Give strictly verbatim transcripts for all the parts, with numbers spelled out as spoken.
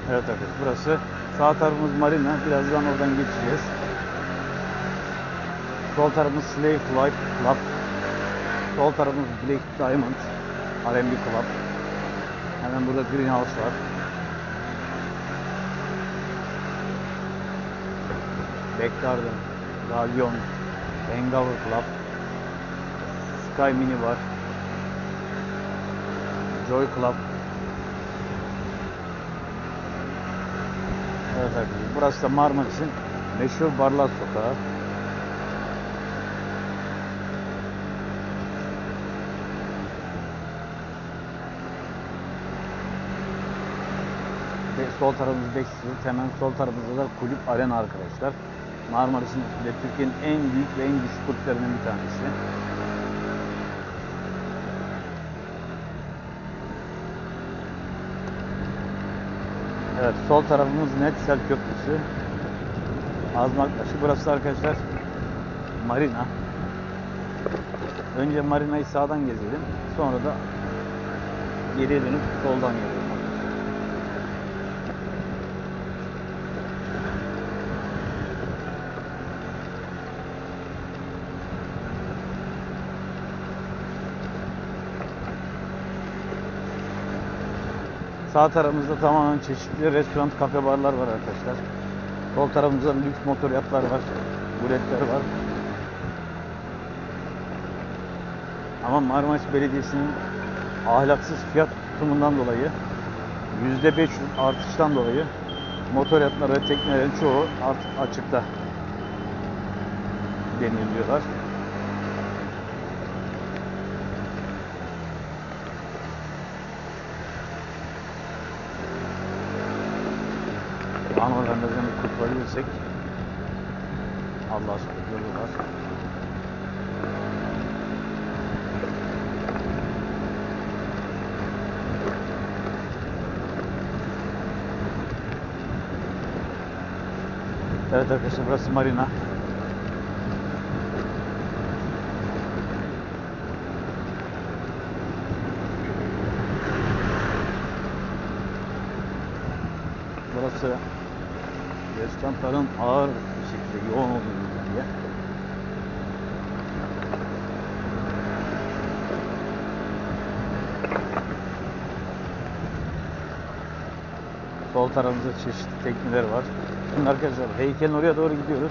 Evet arkadaşlar, burası sağ tarafımız marina. Birazdan oradan geçeceğiz. Sol tarafımız Slave Club. Sol tarafımız Black Diamond R and B Club. Hemen burada Greenhouse var. Back Garden, Galleon, Hangover Club, Sky Mini var, Joy Club. Evet arkadaşlar, burası da Marmaris'in meşhur Barlar Sokağı. Ve sol tarafımız Backstreet, hemen sol tarafımızda da Kulüp Arena arkadaşlar. Marmaris'in ve Türkiye'nin en büyük ve en güçlü kulüplerinden bir tanesi. Evet, sol tarafımız Netsel Köprüsü. Azmakbaşı. Burası arkadaşlar marina. Önce marinayı sağdan gezelim. Sonra da geriye dönüp soldan gelelim. Sağ tarafımızda tamamen çeşitli restoran, kafe, barlar var arkadaşlar. Sol tarafımızda lüks motor yatlar var, buletler var. Ama Marmaris Belediyesi'nin ahlaksız fiyat tutumundan dolayı, yüzde beş yüz artıştan dolayı motor yatlar ve teknelerin çoğu artık açıkta deniliyorlar. Oradan da bir kurtulabilirsek Allah'a şükür yolu var. Evet arkadaşlar, burası marina. Burası restoranların ağır bir şekilde yoğun olduğu bir yer. Sol tarafımızda çeşitli tekneler var. Şimdi arkadaşlar heykelin oraya doğru gidiyoruz.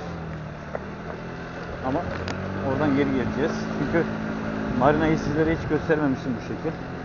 Ama oradan geri geleceğiz. Çünkü marinayı sizlere hiç göstermemiştim bu şekil.